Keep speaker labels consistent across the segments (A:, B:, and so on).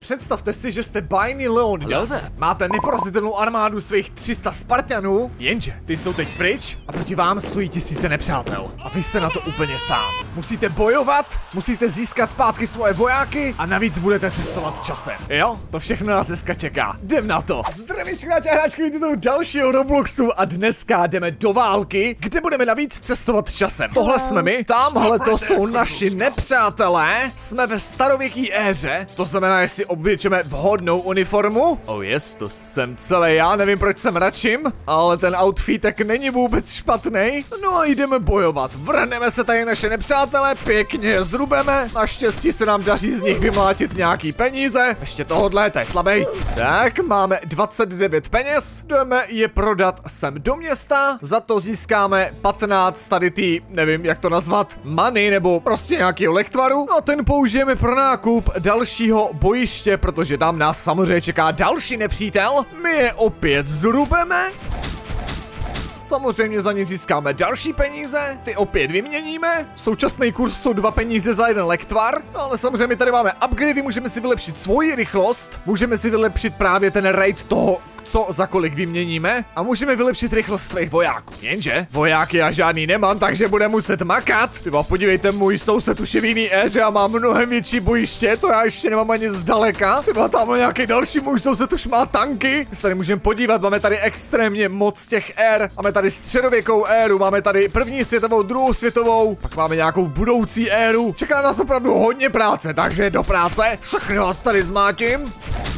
A: Představte si, že jste bajný Leonidas, máte neporazitelnou armádu svých 300 Spartanů, jenže ty jsou teď pryč a proti vám stojí tisíce nepřátel. A vy jste na to úplně sám. Musíte bojovat, musíte získat zpátky svoje vojáky a navíc budete cestovat časem. Jo, to všechno nás dneska čeká. Jdem na to. Zdraví hráči a hráčky, vidíte toho dalšího Robloxu a dneska jdeme do války, kde budeme navíc cestovat časem. Tohle jsme my, tamhle to jsou naši nepřátelé. Jsme ve starověké éře, to znamená, že si oblečeme vhodnou uniformu. Oh yes, to jsem celý já, nevím proč jsem račím, ale ten outfitek není vůbec špatný. No a jdeme bojovat, vrhneme se tady naše nepřátelé, pěkně je zrubeme, naštěstí se nám daří z nich vymlátit nějaký peníze, ještě tohodle, to je slabý. Tak, máme 29 peněz, jdeme je prodat sem do města, za to získáme 15 tady ty, nevím jak to nazvat, money nebo prostě nějaký lektvaru. No a ten použijeme pro nákup dalšího bojiště, protože tam nás samozřejmě čeká další nepřítel. My je opět zrubeme. Samozřejmě za ně získáme další peníze, ty opět vyměníme. Současný kurz jsou 2 peníze za 1 lektvar. No ale samozřejmě my tady máme upgrady, můžeme si vylepšit svoji rychlost. Můžeme si vylepšit právě ten raid toho, co za kolik vyměníme. A můžeme vylepšit rychlost svých vojáků. Jenže vojáky já žádný nemám, takže bude muset makat. Tyba, podívejte, můj soused už je v jiný éře a má mnohem větší bojiště, to já ještě nemám ani zdaleka. Tyba, tam nějaký další můj soused už má tanky. My se tady můžeme podívat, máme tady extrémně moc těch ér. Máme tady středověkou éru, máme tady první světovou, druhou světovou, pak máme nějakou budoucí éru. Čeká nás opravdu hodně práce, takže do práce. Všechno vás tady zmátím.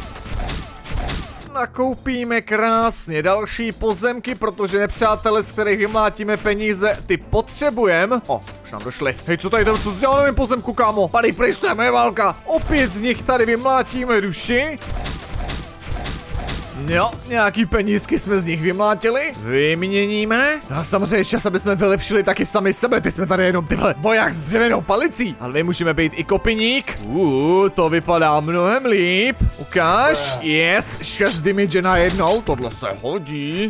A: Nakoupíme krásně další pozemky, protože nepřátelé, z kterých vymlátíme peníze, ty potřebujeme. O, už nám došli. Hej, co tady jdeme, co s dělaným pozemku, kámo? Padej pryč, to je moje válka. Opět z nich tady vymlátíme duši. Jo, nějaký penízky jsme z nich vymlátili. Vyměníme. No a samozřejmě čas, aby jsme vylepšili taky sami sebe. Teď jsme tady jenom tyhle voják s dřevěnou palicí. Ale my můžeme být i kopiník. To vypadá mnohem líp. Ukáž. Yes, 6 damage najednou. Tohle se hodí.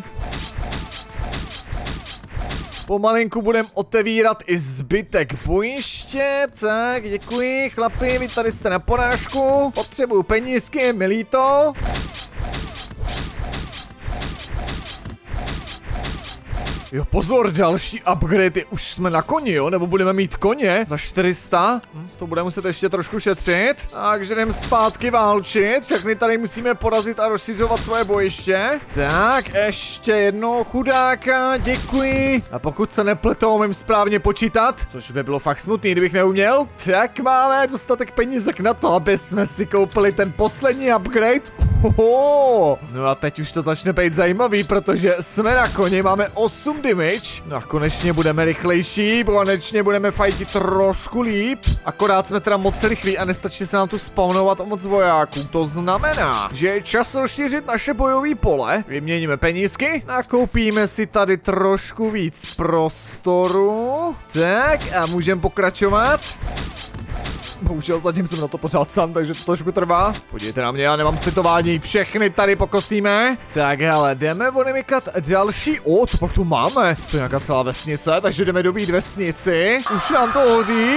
A: Pomalinku budeme otevírat i zbytek bojiště. Tak, děkuji, chlapi, vy tady jste na porážku. Potřebuju penízky, milí to. Jo, pozor, další upgrade, už jsme na koni, jo, nebo budeme mít koně za 400. To budeme muset ještě trošku šetřit. Takže jdeme zpátky válčit, všechny tady musíme porazit a rozšiřovat svoje bojiště. Tak, ještě jedno chudáka, děkuji. A pokud se nepletou, umím správně počítat, což by bylo fakt smutný, kdybych neuměl, tak máme dostatek penízek na to, aby jsme si koupili ten poslední upgrade. No a teď už to začne být zajímavý, protože jsme na koni, máme 8 damage. No a konečně budeme rychlejší, konečně budeme fightit trošku líp. Akorát jsme teda moc rychlí a nestačí se nám tu spawnovat o moc vojáků. To znamená, že je čas rozšířit naše bojové pole. Vyměníme penízky, nakoupíme si tady trošku víc prostoru. Tak a můžeme pokračovat. Bohužel zatím jsem na to pořád sám, takže to trošku trvá. Podívejte na mě, já nemám slitování, všechny tady pokosíme. Tak hele, jdeme odemykat další. Co pak tu máme? To je nějaká celá vesnice, takže jdeme dobít vesnici. Už nám to hoří.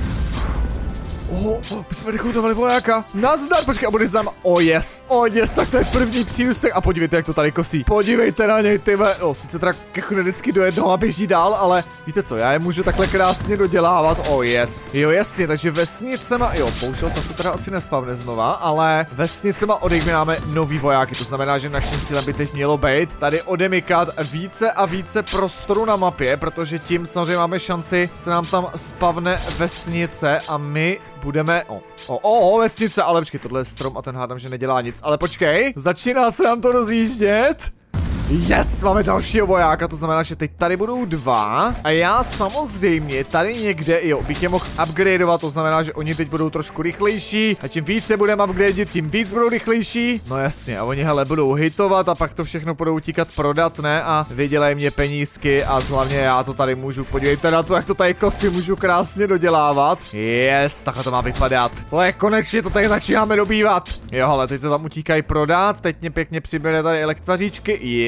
A: My jsme rekrutovali vojáka. Nazdar, počkej, a bude znám. Yes, tak to je první přírůstek. A podívejte, jak to tady kosí. Podívejte na něj, tyhle. Sice teda kechne vždycky do jednoho a běží dál, ale víte co, já je můžu takhle krásně dodělávat. Yes. Jo, jasně, takže vesnicema, bohužel to se teda asi nespavne znova, ale vesnicema odejmenáme nový vojáky. To znamená, že naším cílem by teď mělo být tady odemykat více a více prostoru na mapě, protože tím samozřejmě máme šanci, se nám tam spavne vesnice a my budeme, vesnice, ale počkej, tohle je strom a ten hádám, že nedělá nic, ale počkej, začíná se nám to rozjíždět. Yes, máme dalšího vojáka, to znamená, že teď tady budou 2. A já samozřejmě tady někde, bych je mohl upgradeovat, to znamená, že oni teď budou trošku rychlejší. A čím více budeme upgradeit, tím víc budou rychlejší. No jasně, a oni hele budou hitovat a pak to všechno budou utíkat prodat, ne? A vydělají mě penízky a hlavně já to tady můžu, podívejte na to, jak to tady kosy můžu krásně dodělávat. Yes, takhle to má vypadat. To je konečně, to tady začínáme dobývat. Jo, hele, teď to tam utíkají prodat, teď mě pěkně přibere tady elektvaříčky.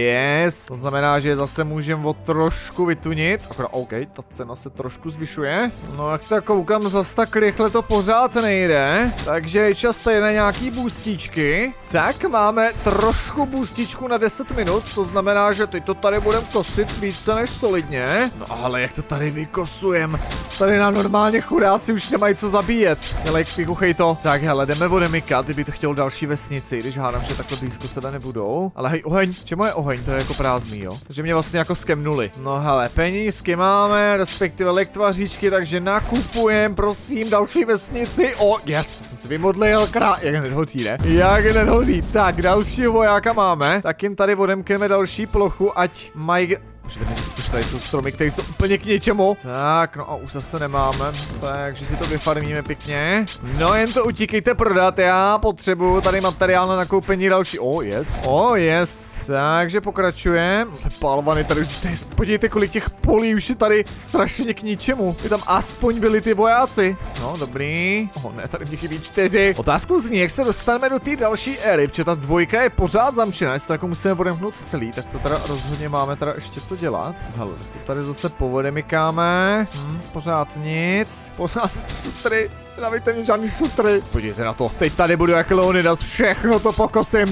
A: Yes. To znamená, že zase můžeme o trošku vytunit. Akorát, OK, ta cena se trošku zvyšuje. No jak tak koukám, zas tak rychle to pořád nejde. Takže je čas tady na nějaký boostíčky. Tak máme trošku boostíčku na 10 minut. To znamená, že teď to tady budeme kosit více než solidně. No ale jak to tady vykosujeme? Tady nám normálně chudáci už nemají co zabíjet. Hele, vykuchej to. Tak hele, jdeme odemykat, kdyby to chtěl další vesnici, když hádám, že takhle blízko sebe nebudou. Ale hej, oheň, čemu je oheň? To je jako prázdný, jo. Takže mě vlastně jako skemnuli. No hele, penízky máme, respektive lektvaříčky, takže nakupujeme, prosím, další vesnici. O, yes, jsem se vymodlil, jak hned hoří, ne? Jak hned hoří. Tak, dalšího vojáka máme. Tak jim tady odemkneme další plochu, ať mají... Můžete mi říct, že tady jsou stromy, které jsou úplně k ničemu. Tak, no a už zase nemáme, takže si to vyfarmíme pěkně. No jen to utíkejte prodat, já potřebuju tady materiál na nakoupení další. Yes. Takže pokračujeme. Palvany tady, podívejte, kolik těch polí už je tady strašně k ničemu. By tam aspoň byli ty vojáci. No, dobrý. Ne, tady mě chybí 4. Otázku zní, jak se dostaneme do té další éry, protože ta dvojka je pořád zamčená, jestli to jako musíme odemknout celý, tak to teda rozhodně máme teda ještě co dělat. Hele, to tady zase povodemykáme. Pořád nic. Pořád šutry. Nedávíte mě žádný šutry. Podívejte na to. Teď tady budu jak Leonidas. Všechno to pokosím.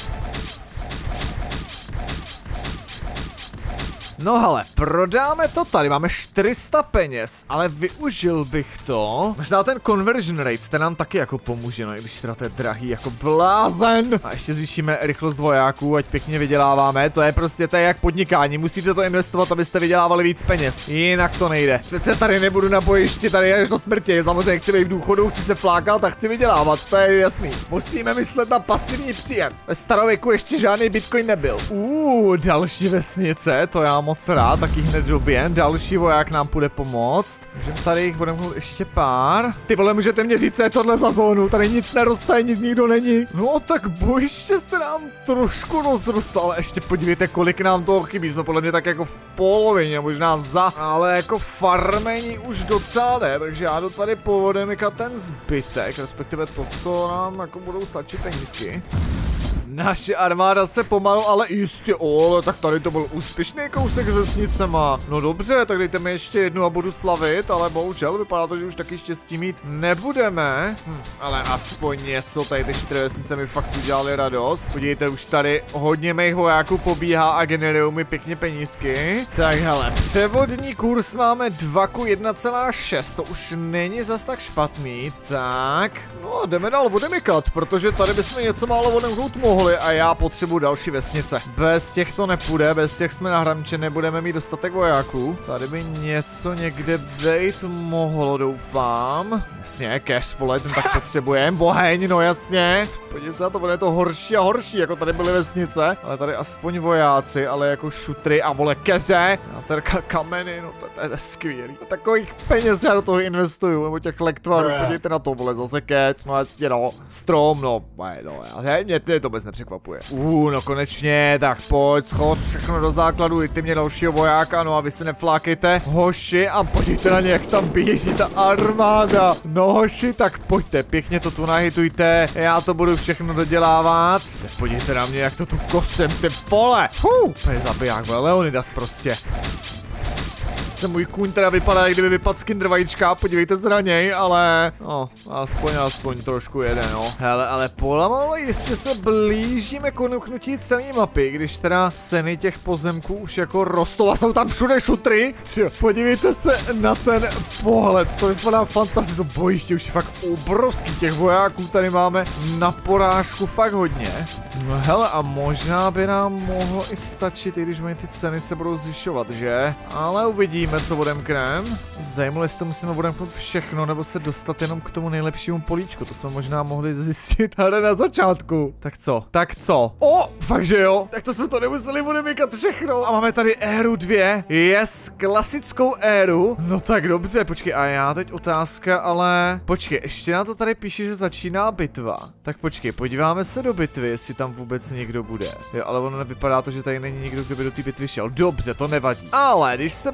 A: No hele, prodáme to tady, máme 400 peněz, ale využil bych to. Možná ten conversion rate, ten nám taky jako pomůže, no i když teda to je drahý jako blázen. A ještě zvýšíme rychlost vojáků, ať pěkně vyděláváme, to je prostě to je jak podnikání, musíte to investovat, abyste vydělávali víc peněz, jinak to nejde. Přece tady nebudu na bojišti, tady až do smrti, samozřejmě chci být v důchodu, chci se flákat a chci vydělávat, to je jasný. Musíme myslet na pasivní příjem. Ve starověku ještě žádný bitcoin nebyl. Další vesnice, to já moc rád, taky hned době. Další voják nám půjde pomoct. Můžeme tady jich odemknout ještě pár. Ty vole, můžete mě říct, co je tohle za zónu? Tady nic neroste, nic nikdo není. No tak bojiště se nám trošku rozrostlo, ale ještě podívejte, kolik nám toho chybí. Jsme podle mě tak jako v polovině, možná za, ale jako farmení už docela ne, takže já jdu tady povodemykat ten zbytek, respektive to, co nám jako budou stačit penízky. Naše armáda se pomalu, ale jistě, tak tady to byl úspěšný kousek s vesnicema. No dobře, tak dejte mi ještě jednu a budu slavit, ale bohužel vypadá to, že už taky štěstí mít nebudeme. Ale aspoň něco, tady ty 4 vesnice mi fakt udělali radost. Podívejte, už tady hodně mých vojáků pobíhá a generují mi pěkně penízky. Tak hele, převodní kurz máme 2 ku 1,6, to už není zas tak špatný. Tak, no jdeme dál odemykat, protože tady bychom něco málo odemknout mohli. A já potřebuji další vesnice. Bez těch to nepůjde, bez těch jsme na hramče, nebudeme mít dostatek vojáků. Tady by něco někde být mohlo, doufám. Jasně, cash, vole, ten tak potřebujeme. Oheň, no jasně. Podívej se na to, bude to horší a horší, jako tady byly vesnice. Ale tady aspoň vojáci, ale jako šutry a vole keře. A tady kameny, no to je skvělý. Takových peněz já do toho investuju, nebo těch lektvarů, podívejte na to, vole, zase catch, no jasně, no. Strom, no, mě to bez nepřekvapuje. No konečně, tak pojď, schod všechno do základu, dejte mě dalšího vojáka, no a vy se neflákejte, hoši, a podívejte na ně, jak tam běží ta armáda. No hoši, tak pojďte, pěkně to tu nahitujte, já to budu všechno dodělávat. Tak podívejte na mě, jak to tu kosem, ty vole. To je zabiják, Leonidas prostě. Můj kůň teda vypadá, jak kdyby vypadl z Kinder vajíčka, podívejte se na něj, ale no, aspoň trošku jede, no. Hele, ale pomalu jistě se blížíme k uniknutí celé mapy, když teda ceny těch pozemků už jako rostou a jsou tam všude šutry. Podívejte se na ten pohled, to vypadá fantasticky, to bojiště už je fakt obrovský, těch vojáků tady máme na porážku fakt hodně. No hele, a možná by nám mohlo i stačit, i když ty ceny se budou zvyšovat, že? Ale uvidíme, co odemknem. Zajímalo, jestli to musíme odemknout všechno, nebo se dostat jenom k tomu nejlepšímu políčku. To jsme možná mohli zjistit hned na začátku. Tak co? Fakt že jo? Tak to jsme to nemuseli odemykat všechno. A máme tady éru 2. Yes, klasickou éru. No tak dobře, počkej, a já teď otázka, ale... Počkej, ještě na to tady píše, že začíná bitva. Tak počkej, podíváme se do bitvy, jestli tam vůbec někdo bude. Jo, ale ono nevypadá to, že tady není nikdo, kdo by do té bitvy šel. Dobře, to nevadí. Ale když se přesunu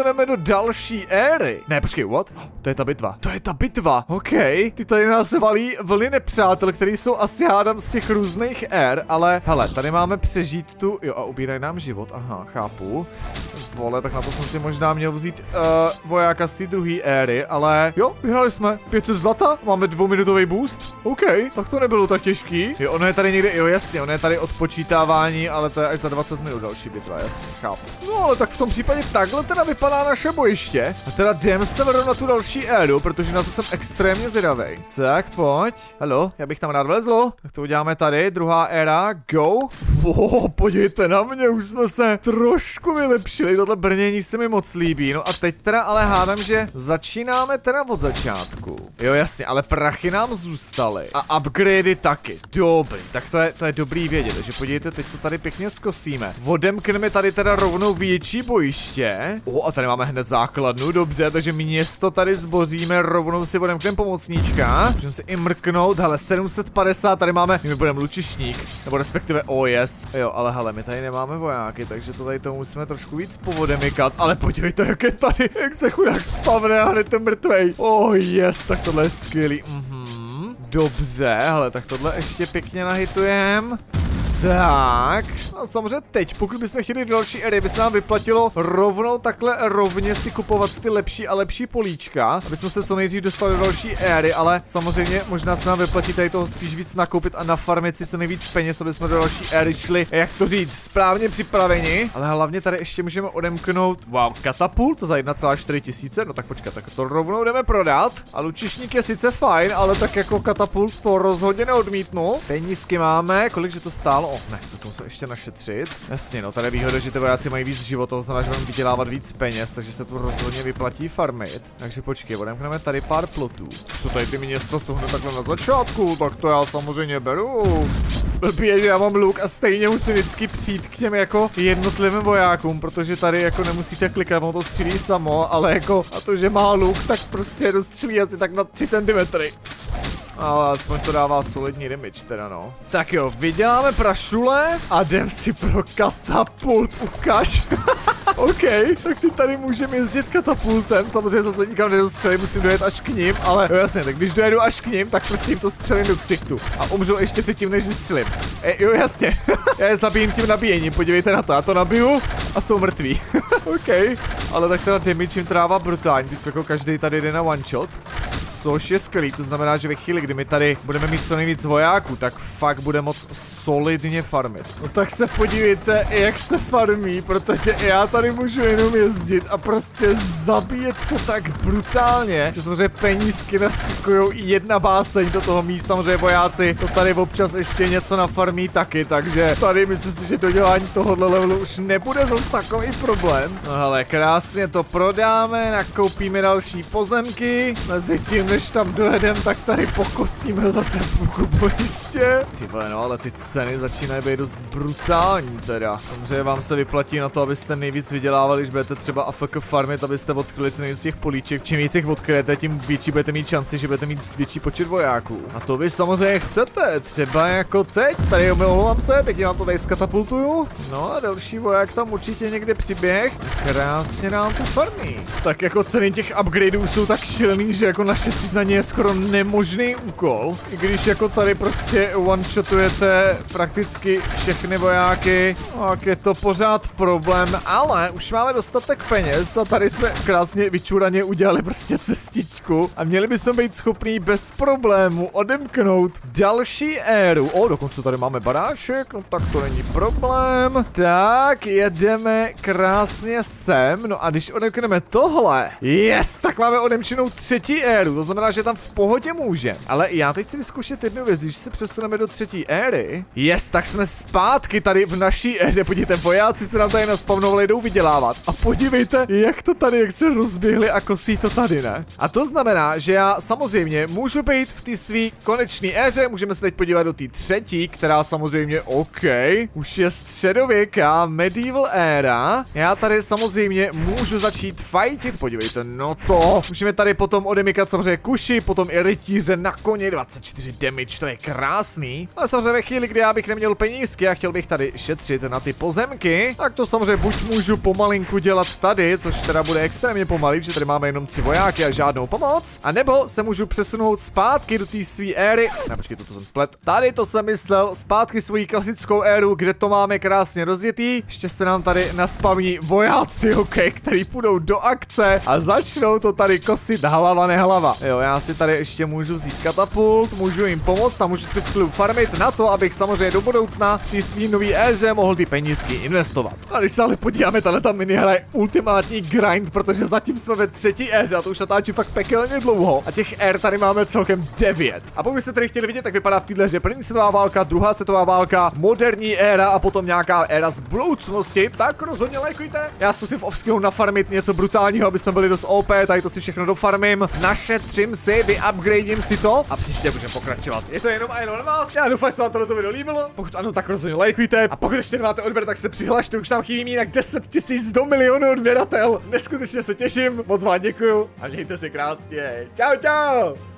A: přesuneme do další éry. Ne, počkej, what? To je ta bitva. To je ta bitva. OK. Ty tady nás valí vlny nepřátel, který jsou asi hádám z těch různých ér, ale hele, tady máme přežít tu, jo a ubírají nám život, aha, chápu. Vole, tak na to jsem si možná měl vzít vojáka z té druhé éry, ale jo, vyhráli jsme 500 zlata, máme 2minutový boost, OK, tak to nebylo tak těžký. Jo, ono je tady někde, jo jasně, ono je tady odpočítávání, ale to je až za 20 minut další bitva, jasně, chápu. No ale tak v tom případě takhle teda vypadá naše bojiště. A teda jdem se na tu další éru, protože na to jsem extrémně zvědavej. Tak pojď, halo, já bych tam rád vlezl. Tak to uděláme tady, druhá éra, go. Podívejte na mě, už jsme se trošku vylepšili, tohle brnění se mi moc líbí. No a teď teda ale hádám, že začínáme teda od začátku. Jo jasně, ale prachy nám zůstaly. A upgradey taky. Dobrý, tak to je dobrý vědět, takže podívejte, teď to tady pěkně zkosíme. Odemkneme tady teda rovnou větší bojiště. A tady máme hned základnu, dobře, takže město tady zboříme, rovnou si odemkneme pomocníčka. Můžeme si i mrknout, hele, 750, tady máme, my budeme lučišník, nebo respektive yes. Jo, ale hele, my tady nemáme vojáky, takže to tady to musíme trošku víc povodemykat, ale podívejte, jak je tady, jak se chudák spavne a hned ten mrtvej. Yes, tak tohle je skvělý. Dobře, hele, tak tohle ještě pěkně nahitujem. Tak, a samozřejmě teď, pokud bychom chtěli do další éry, by se nám vyplatilo rovnou takhle rovně si kupovat ty lepší a lepší políčka, aby jsme se co nejdřív dostali do další éry, ale samozřejmě možná se nám vyplatí tady toho spíš víc nakoupit a nafarmit si co nejvíc peněz, aby jsme do další éry šli, jak to říct, správně připraveni. Ale hlavně tady ještě můžeme odemknout, wow, katapult za 1,4 tisíce, no tak počkat, tak to rovnou jdeme prodat. A lučišník je sice fajn, ale tak jako katapult to rozhodně neodmítnu. Penízky máme, kolik že to stálo? Ne, to musím ještě našetřit. Jasně, no tady je výhoda, že ty vojáci mají víc života, to znamená, že budeme vydělávat víc peněz, takže se tu rozhodně vyplatí farmit. Takže počkej, odemkneme tady pár plotů. Co tady ty města jsou hned takhle na začátku, tak to já samozřejmě beru. Blbě, že já mám luk a stejně musím vždycky přijít k těm jako jednotlivým vojákům, protože tady jako nemusíte klikat, ono to střílí samo, ale jako a to, že má luk, tak prostě dostřílí asi tak na 3 cm. Ale aspoň to dává solidní damage teda no. Tak jo, vyděláme prašule a jdem si pro katapult, ukaž. OK, tak ty tady můžeme jezdit katapultem, samozřejmě zase nikam nedostřelím, musím dojet až k ním, ale jo jasně, tak když dojedu až k ním, tak prostě jim to střelím do ksichtu a umřu ještě předtím, než vystřelím. Jo jasně, já je zabijím tím nabíjením, podívejte na to, já to nabiju a jsou mrtví. OK, ale tak teda damage jim trává brutálně, teď jako každý tady jde na one shot. Což je skvělý, to znamená, že ve chvíli, kdy my tady budeme mít co nejvíc vojáků, tak fakt bude moc solidně farmit. No tak se podívejte, jak se farmí, protože já tady můžu jenom jezdit a prostě zabíjet to tak brutálně, že samozřejmě penízky naskakujou i jedna báseň do toho mít, samozřejmě vojáci to tady občas ještě něco nafarmí taky, takže tady myslím si, že dodělání tohohle levelu už nebude zas takový problém. No hele, krásně to prodáme, nakoupíme další pozemky, mezi tím než tam dojedem, tak tady pokosíme zase půlku bojiště. Ty vole, no ale ty ceny začínají být dost brutální teda. Samozřejmě vám se vyplatí na to, abyste nejvíc vydělávali, když budete třeba AFK farmit, abyste odkryli co nejvíc těch políček. Čím víc jich odkryjete, tím větší budete mít šanci, že budete mít větší počet vojáků. A to vy samozřejmě chcete, třeba jako teď. Tady omlouvám se, pěkně vám to tady skatapultuju. No a další voják tam určitě někde přiběh. Krásně nám tu farmí. Tak jako ceny těch upgradeů jsou tak šílený, že jako našetřit na ně je skoro nemožný úkol. I když jako tady prostě one-shotujete prakticky všechny vojáky, tak je to pořád problém, ale už máme dostatek peněz a tady jsme krásně vyčuraně udělali prostě cestičku a měli bychom být schopní bez problému odemknout další éru. Dokonce tady máme baráček, no tak to není problém. Tak, jedeme krásně sem, no a když odemkneme tohle, tak máme odemčenou třetí éru, to znamená, že tam v pohodě může. Ale já teď chci vyzkoušet jednu věc, když se přesuneme do třetí éry. Tak jsme zpátky tady v naší éře, podívejte, vojáci se nám tady naspavnovali, jdou vydělávat. A podívejte, jak to tady, jak se rozběhli a kosí to tady, ne? A to znamená, že já samozřejmě můžu být v té svý konečné éře, můžeme se teď podívat do té třetí, která samozřejmě, OK, už je středověká medieval éra. Já tady samozřejmě můžu začít fightit, podívejte, no to. Můžeme tady potom odemykat samozřejmě kuši, potom i rytíře na koni, 24 damage, to je krásný. Ale samozřejmě ve chvíli, kdy já bych neměl penízky a chtěl bych tady šetřit na ty pozemky, tak to samozřejmě buď můžu pomalinku dělat tady, což teda bude extrémně pomalý, že tady máme jenom 3 vojáky a žádnou pomoc, a nebo se můžu přesunout zpátky do té své éry. Ne, počkej, to jsem splet. Tady to jsem myslel, zpátky svoji klasickou éru, kde to máme krásně rozjetý. Ještě se nám tady naspavní vojáci, ok, který půjdou do akce a začnou to tady kosit hlava nehlava. Jo, já si tady ještě můžu vzít katapult, můžu jim pomoct a můžu si v klidu farmit na to, abych samozřejmě do budoucna ty svý nový éře mohl ty penízky investovat. A když se ale podíváme, tato minihra je ultimátní grind, protože zatím jsme ve 3. éře a to už natáčí fakt pekelně dlouho. A těch ér tady máme celkem 9. A pokud jste tady chtěli vidět, tak vypadá v téhle hře první světová válka, druhá světová válka, moderní éra a potom nějaká éra z budoucnosti, tak rozhodně lajkujte. Já zkusím v offscreenu nafarmit něco brutálního, aby jsme byli dost OP, tady to si všechno dofarmím, našetřím si, vyupgradím si to a příště můžeme pokračovat. Je to jenom Iron na vás. Já doufám, že se vám tohle video líbilo. Pokud ano, tak rozhodně lajkujte. A pokud ještě nemáte odběr, tak se přihlašte, už tam chybí jinak 10 000 do milionu odběratel. Neskutečně se těším, moc vám děkuju a mějte se krásně. Čau, čau!